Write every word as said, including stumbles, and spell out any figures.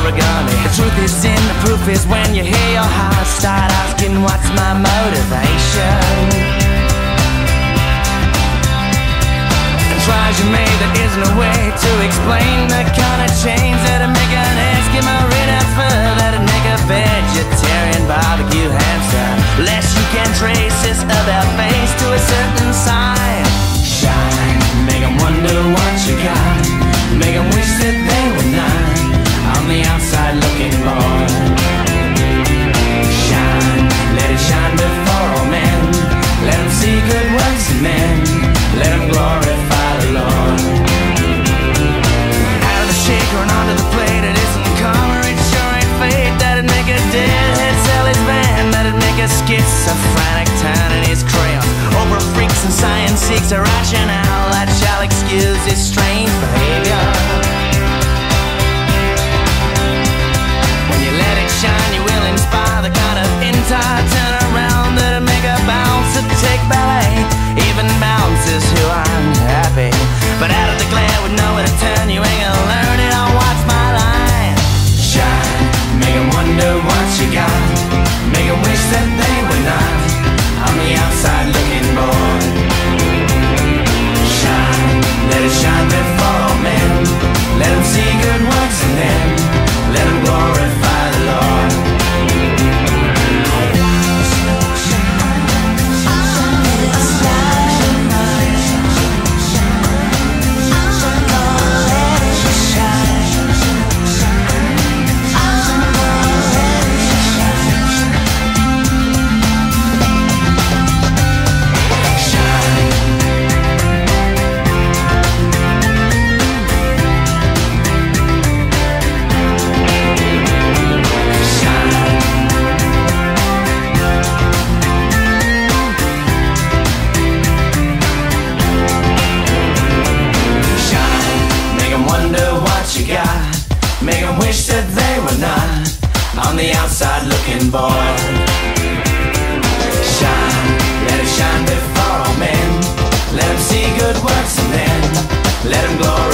origami. The truth is in the proof is when you hear your heart start asking what's my motivation. Try as you may, there isn't a way to explain the kind of change that'd make an Eskimo transfer, that'd make a vegetarian barbecue hamster. Less you can trace this about face to a certain sign. Shine, make 'em wonder what you got, make 'em wish that they were not on the outside looking bored. Shine, let it shine before all men, let 'em see good works in men, let 'em glorify the Lord. Out of the shaker and onto the plate, it isn't karma, it sure ain't fate. That'd make a deadhead sell his van, that'd make a schizophrenic turn in his crayon. Over freaks and science seeks a rationale that shall excuse his strange behavior. When you let it shine, you will inspire the kind of entire turnaround that'd make a bouncer take ballet. Even bouncers who aren't happy, but out of the glare with nowhere to turn, you ain't gonna learn it on what's my line. Shine, make 'em wonder what you got, make 'em wish that they were not on the outside looking bored. Shine, let it shine before all men, let 'em see good works in them, let 'em glorify the Lord. Make 'em wish that they were not on the outside looking bored. Shine, let it shine before all men, let 'em see good works and then let 'em glory.